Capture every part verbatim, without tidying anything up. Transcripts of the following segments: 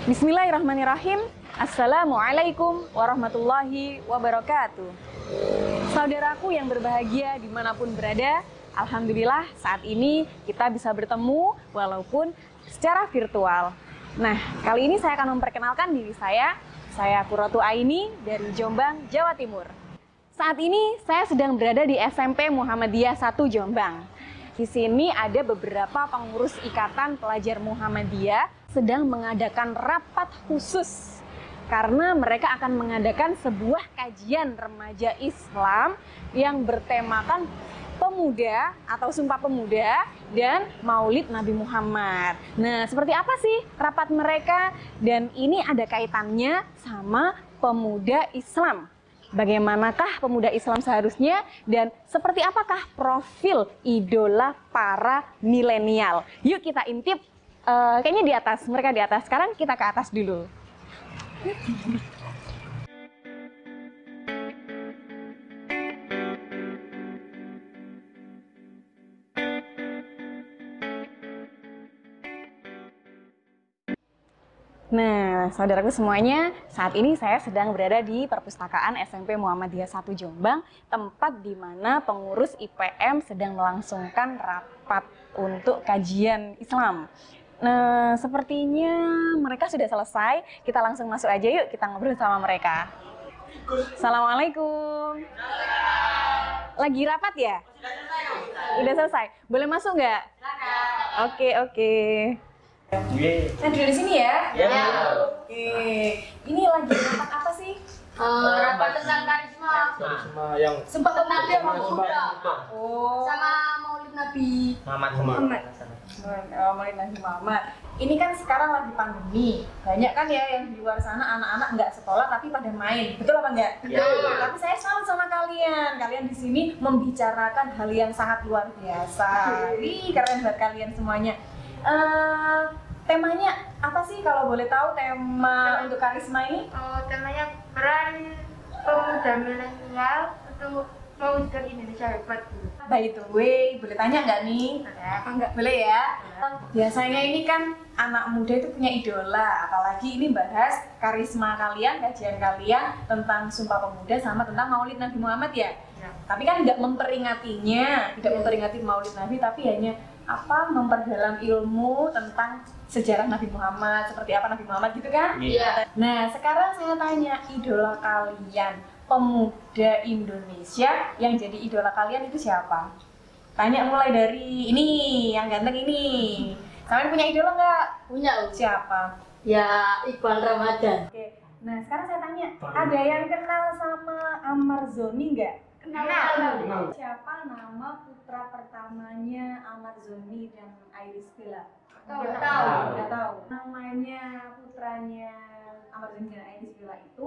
Bismillahirrahmanirrahim. Assalamualaikum warahmatullahi wabarakatuh. Saudaraku yang berbahagia dimanapun berada, alhamdulillah saat ini kita bisa bertemu walaupun secara virtual. Nah, kali ini saya akan memperkenalkan diri saya. Saya Qurratu Aini dari Jombang, Jawa Timur. Saat ini saya sedang berada di S M P Muhammadiyah satu Jombang. Di sini ada beberapa pengurus Ikatan Pelajar Muhammadiyah sedang mengadakan rapat khusus karena mereka akan mengadakan sebuah kajian remaja Islam yang bertemakan pemuda atau Sumpah Pemuda dan Maulid Nabi Muhammad. Nah, seperti apa sih rapat mereka? Dan ini ada kaitannya sama pemuda Islam. Bagaimanakah pemuda Islam seharusnya dan seperti apakah profil idola para milenial? Yuk kita intip, uh, kayaknya di atas, mereka di atas. Sekarang kita ke atas dulu. Nah, saudaraku semuanya, saat ini saya sedang berada di perpustakaan S M P Muhammadiyah satu Jombang, tempat di mana pengurus I P M sedang melangsungkan rapat untuk kajian Islam. Nah, sepertinya mereka sudah selesai. Kita langsung masuk aja yuk, kita ngobrol sama mereka. Assalamualaikum. Lagi rapat ya? Udah selesai. Boleh masuk nggak? Oke, oke. Nah, duduk di sini ya? Ya. Oke. Ini lagi rapat apa sih? Uh, rapat tentang karisma. Karisma yang Sumpah Pemuda Pemuda. Oh. Sama Maulid Nabi Muhammad Muhammad. Oh, Maulid Nabi Muhammad. Ini kan sekarang lagi pandemi. Banyak kan ya yang di luar sana anak-anak nggak sekolah tapi pada main. Betul apa enggak? Betul. Tapi saya salut sama kalian. Kalian di sini membicarakan hal yang sangat luar biasa. Wih, keren buat kalian semuanya. Uh, temanya apa sih kalau boleh tahu tema untuk karisma ini? Oh, temanya peran pemuda milenial untuk mewujudkan Indonesia hebat. By the way, boleh tanya nggak nih? Ada. Nggak boleh ya? Biasanya ini kan anak muda itu punya idola, apalagi ini bahas karisma kalian, kajian kalian tentang Sumpah Pemuda sama tentang Maulid Nabi Muhammad ya? Ya. Tapi kan nggak memperingatinya, tidak memperingati Maulid Nabi, tapi hanya apa memperdalam ilmu tentang sejarah Nabi Muhammad, seperti apa Nabi Muhammad gitu kan? Iya. Nah, sekarang saya tanya, idola kalian, pemuda Indonesia yang jadi idola kalian itu siapa? Tanya mulai dari ini, yang ganteng ini. Kalian punya idola nggak? Punya. Siapa? Ya, Iqbal Ramadan. Oke, nah sekarang saya tanya, ada yang kenal sama Ammar Zoni nggak? Kenal. Kenal. Siapa nama putra pertamanya Ammar Zoni dan Iris Bella? Nggak tahu. Nggak tahu. Namanya putranya Ammar Zoni dan Iris Bella itu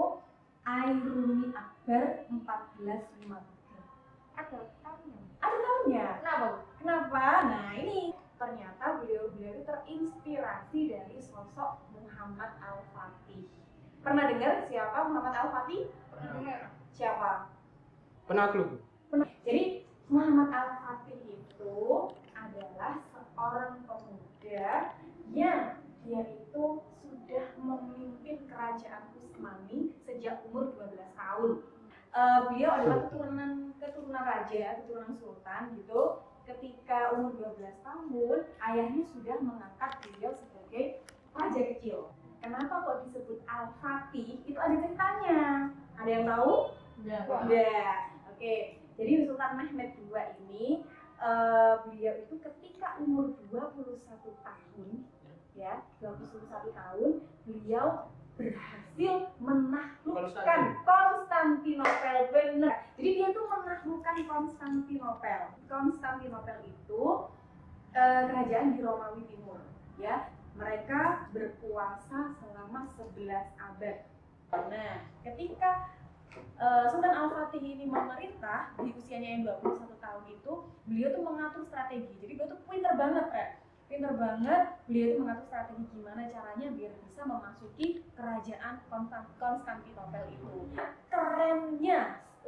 Airuni Akbar empat belas lima tiga. Ada tahunnya. Ada tahunnya? Kenapa? Kenapa? Nah ini ternyata beliau-beliau itu terinspirasi dari sosok Muhammad Al-Fatih. Pernah dengar siapa Muhammad Al-Fatih? Pernah. Siapa? penakluk. Pernah. Jadi Muhammad Al-Fatih itu adalah seorang pemuda yang dia itu sudah memimpin kerajaan Utsmani sejak umur dua belas tahun. Uh, beliau adalah keturunan keturunan raja, keturunan sultan gitu. Ketika umur dua belas tahun, ayahnya sudah mengangkat beliau sebagai raja kecil. Kenapa kok disebut Al-Fatih? Itu ada ceritanya. Ada yang tahu? Enggak. Enggak. Oke. Jadi Sultan Mehmed kedua ini uh, beliau itu ketika umur dua puluh satu tahun ya, dua puluh satu tahun beliau berhasil menaklukkan Konstantinopel. Benar. Jadi dia tuh menaklukkan Konstantinopel. Konstantinopel itu uh, kerajaan di Romawi Timur ya. Mereka berkuasa selama sebelas abad. Nah, ketika uh, Sultan Al-Fatih ini memerintah di usianya yang dua puluh satu tahun itu, beliau tuh mengatur strategi. Jadi beliau tuh pinter banget, Rek. Pinter banget, beliau tuh mengatur strategi gimana caranya biar bisa memasuki kerajaan Konstantinopel itu. Kerennya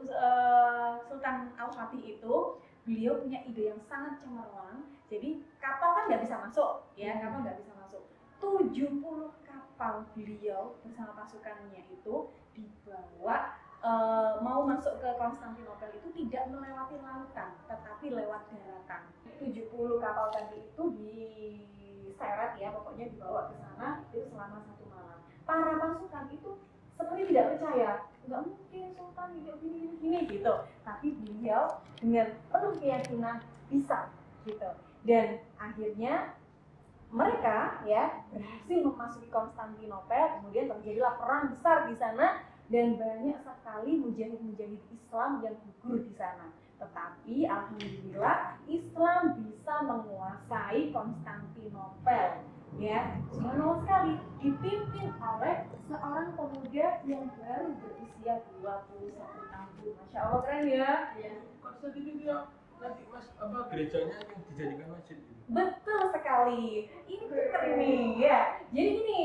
uh, Sultan Al-Fatih itu, beliau punya ide yang sangat cemerlang. Jadi kapal kan nggak bisa masuk, ya kapal nggak bisa masuk. tujuh puluh kapal kapal beliau bersama pasukannya itu dibawa e, mau masuk ke Konstantinopel itu tidak melewati lautan, tetapi lewat daratan. tujuh puluh kapal tadi itu diseret ya, pokoknya dibawa ke sana itu selama satu malam. Para pasukan itu seperti tidak percaya, nggak mungkin Sultan hidup gini gini gitu. Tapi beliau dengan penuh keyakinan bisa gitu. Dan akhirnya mereka ya berhasil memasuki Konstantinopel, kemudian terjadilah perang besar di sana dan banyak sekali mujahid-mujahid Islam yang gugur di sana. Tetapi alhamdulillah Islam bisa menguasai Konstantinopel. Ya, subhanallah sekali, dipimpin oleh seorang pemuda yang baru berusia dua puluh satu tahun. Masya Allah, keren ya. Konstantinopel nanti mas apa gerejanya yang dijadikan masjid itu. Betul sekali. Ini pinter nih ya. Jadi gini,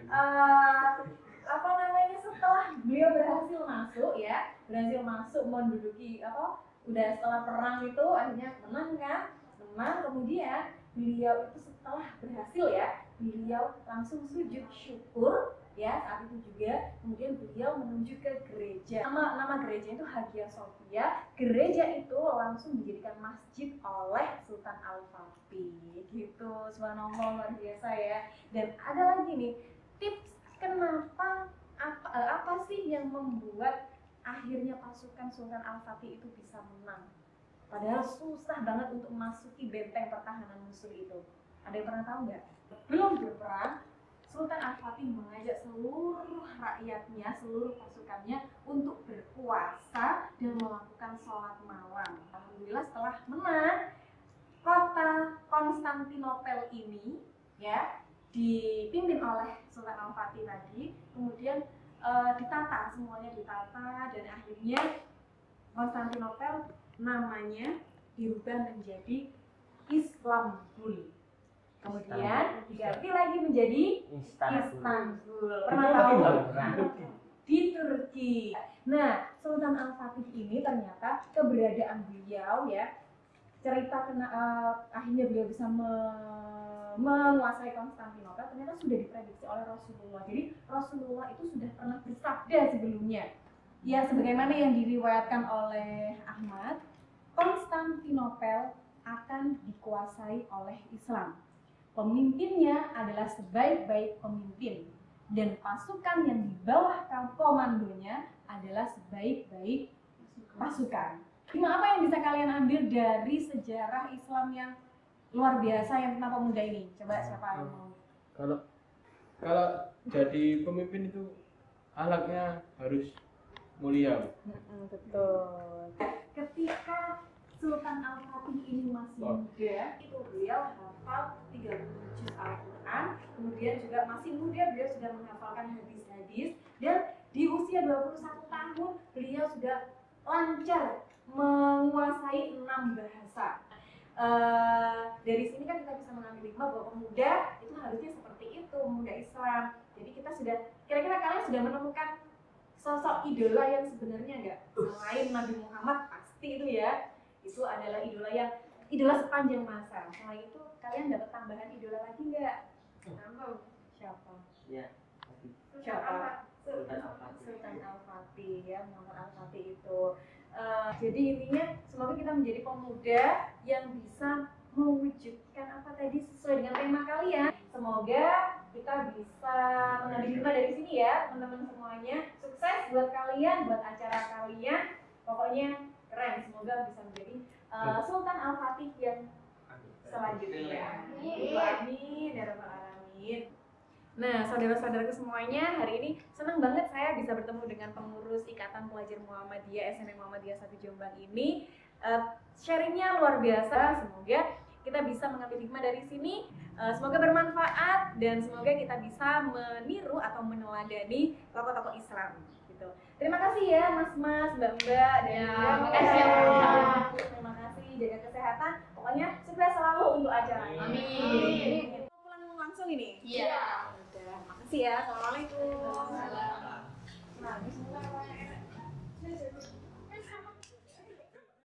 uh, apa namanya, setelah beliau berhasil masuk ya, berhasil masuk menduduki apa? Udah setelah perang itu akhirnya menang kan? Menang, kemudian beliau itu setelah berhasil ya, beliau langsung sujud syukur ya, saat itu juga kemudian beliau menuju ke gereja. Nama nama gerejanya itu Hagia Sophia. Gereja itu langsung dijadikan masjid oleh Sultan Al-Fatih gitu. Subhanallah, luar biasa ya. Dan ada lagi nih tips kenapa apa apa sih yang membuat akhirnya pasukan Sultan Al-Fatih itu bisa menang. Padahal susah banget untuk memasuki benteng pertahanan musuh itu. Ada yang pernah tahu nggak? Belum berperang, Sultan Al-Fatih mengajak seluruh rakyatnya, seluruh pasukannya untuk berpuasa dan melakukan sholat malam. Alhamdulillah setelah menang, kota Konstantinopel ini ya dipimpin oleh Sultan Al-Fatih tadi, kemudian e, ditata, semuanya ditata dan akhirnya Konstantinopel namanya dirubah menjadi Istanbul. Kemudian diganti lagi menjadi Istanbul. Istanbul. Pernah tahu? Di Turki. Nah, Sultan Al-Fatih ini ternyata keberadaan beliau ya, cerita kena, uh, akhirnya beliau bisa me menguasai Konstantinopel ternyata sudah diprediksi oleh Rasulullah. Jadi Rasulullah itu sudah pernah bersabda sebelumnya. Ya, sebagaimana yang diriwayatkan oleh Ahmad, Konstantinopel akan dikuasai oleh Islam. Pemimpinnya adalah sebaik-baik pemimpin dan pasukan yang di bawah komandonya adalah sebaik-baik pasukan. Cuma apa yang bisa kalian ambil dari sejarah Islam yang luar biasa yang tentang pemuda ini? Coba siapa yang mau? Kalau kalau jadi pemimpin itu akhlaknya harus mulia. Mm-mm, betul. Ketika Sultan Al-Fatih ini masih muda, itu beliau hafal tiga puluh juz Al-Quran, kemudian juga masih muda beliau sudah menghafalkan hadis-hadis, dan di usia dua puluh satu tahun beliau sudah lancar menguasai enam bahasa. Uh, dari sini kan kita bisa mengambil hikmah bahwa pemuda itu harusnya seperti itu, pemuda Islam. Jadi kita sudah, kira-kira kalian sudah menemukan sosok idola yang sebenarnya enggak? Selain Nabi Muhammad pasti itu ya. Itu adalah idola yang idola sepanjang masa. Selain itu kalian dapat tambahan idola lagi nggak? Nambah siapa? Ya. Siapa? Sultan Al-Fatih. Sultan Al-Fatih ya, Muhammad Al-Fatih itu. Uh, jadi intinya semoga kita menjadi pemuda yang bisa mewujudkan apa tadi sesuai dengan tema kalian. Semoga kita bisa mengambil hikmah dari sini ya, teman-teman semuanya. Sukses buat kalian, buat acara kalian. Pokoknya keren, semoga bisa menjadi uh, Sultan Al-Fatih yang selanjutnya. Amin ya rabbal alamin. Nah, saudara-saudaraku semuanya, hari ini senang banget saya bisa bertemu dengan pengurus Ikatan Pelajar Muhammadiyah S M P Muhammadiyah satu Jombang ini. Uh, sharingnya luar biasa, semoga kita bisa mengambil hikmah dari sini. Uh, semoga bermanfaat dan semoga kita bisa meniru atau meneladani tokoh-tokoh Islam. Gitu. Terima kasih ya Mas-mas, Mbak-mbak dan ya, terima kasih ya, terima kasih, jaga kesehatan. Pokoknya sukses selalu untuk acara ini. Amin. Mau pulang langsung ini? Iya. Udah, makasih ya. Assalamualaikum.